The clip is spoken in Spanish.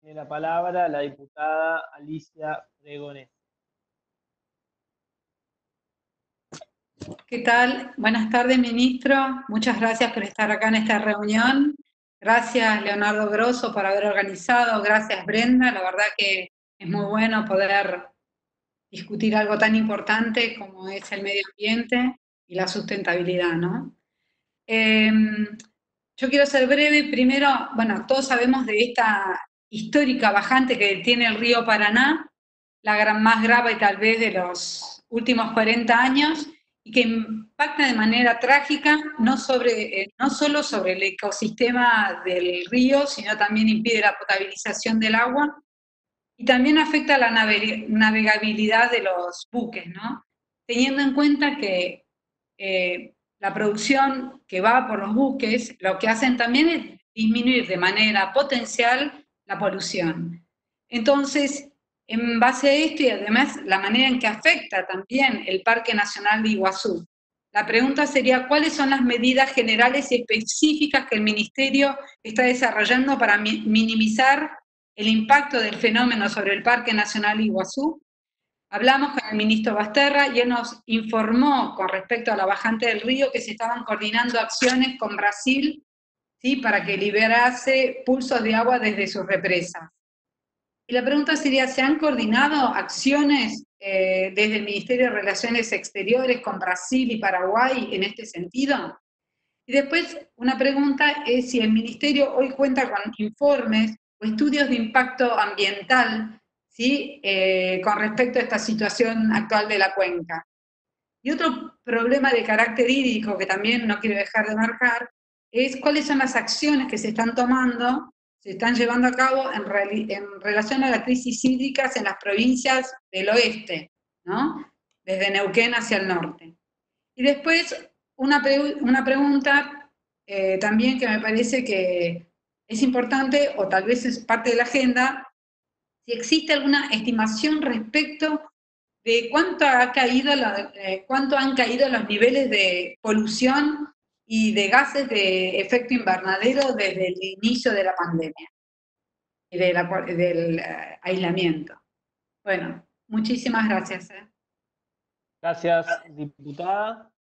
Tiene la palabra la diputada Alicia Fregonés. ¿Qué tal? Buenas tardes, ministro. Muchas gracias por estar acá en esta reunión. Gracias, Leonardo Grosso, por haber organizado. Gracias, Brenda. La verdad que es muy bueno poder discutir algo tan importante como es el medio ambiente y la sustentabilidad, ¿no? Yo quiero ser breve. Primero, bueno, todos sabemos de esta histórica bajante que tiene el río Paraná, la más grave tal vez de los últimos 40 años, y que impacta de manera trágica no solo sobre el ecosistema del río, sino también impide la potabilización del agua y también afecta la navegabilidad de los buques, ¿no? Teniendo en cuenta que la producción que va por los buques, lo que hacen también es disminuir de manera potencial la polución. Entonces, en base a esto y además la manera en que afecta también el Parque Nacional de Iguazú, la pregunta sería, ¿cuáles son las medidas generales y específicas que el Ministerio está desarrollando para minimizar el impacto del fenómeno sobre el Parque Nacional Iguazú? Hablamos con el ministro Basterra y él nos informó con respecto a la bajante del río que se estaban coordinando acciones con Brasil, ¿sí?, para que liberase pulsos de agua desde sus represas. Y la pregunta sería, ¿se han coordinado acciones desde el Ministerio de Relaciones Exteriores con Brasil y Paraguay en este sentido? Y después, una pregunta es si el Ministerio hoy cuenta con informes o estudios de impacto ambiental, ¿sí?, con respecto a esta situación actual de la cuenca. Y otro problema de carácter hídrico que también no quiero dejar de marcar es cuáles son las acciones que se están tomando, se están llevando a cabo en relación a las crisis hídricas en las provincias del oeste, ¿no?, desde Neuquén hacia el norte. Y después, una pregunta también que me parece que es importante, o tal vez es parte de la agenda, si existe alguna estimación respecto de cuánto han caído los niveles de polución y de gases de efecto invernadero desde el inicio de la pandemia y del aislamiento. Bueno, muchísimas gracias. Gracias, diputada.